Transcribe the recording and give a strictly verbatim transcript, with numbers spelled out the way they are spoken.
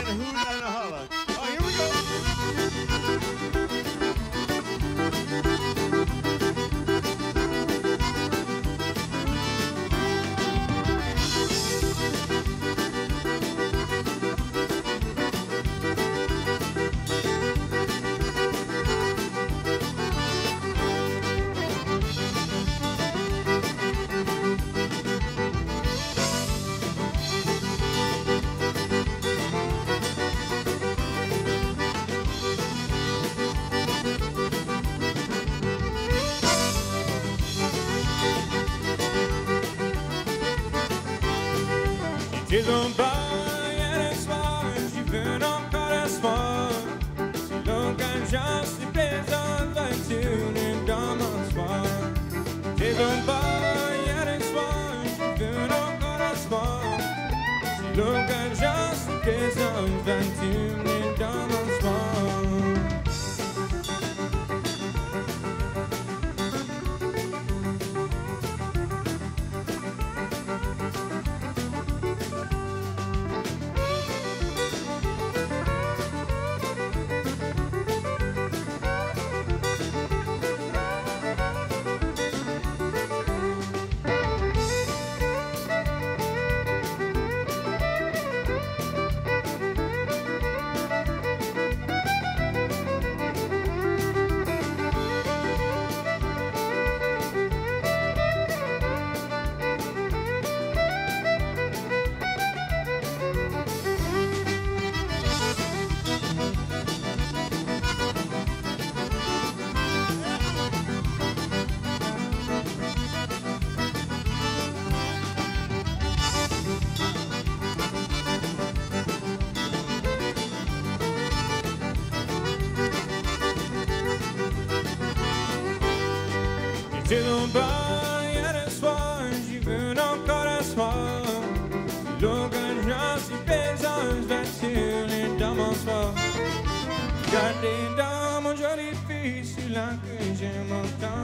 and a hoot and a holler. Oh, here we go. T'es un bail à l'espoir, j'y veux encore espoir. Si l'occasion se présente, va-t-il dans mon soir? T'es un bail à l'espoir, j'y veux encore espoir. Si l'occasion se présente, va-t-il dans mon soir? T'es un bail à l'espoir, j'y veux encore espoir. Si l'occasion si présente, va-t-il dans mon soir? Regardez dans mon joli fils, celui-là que j'aime autant.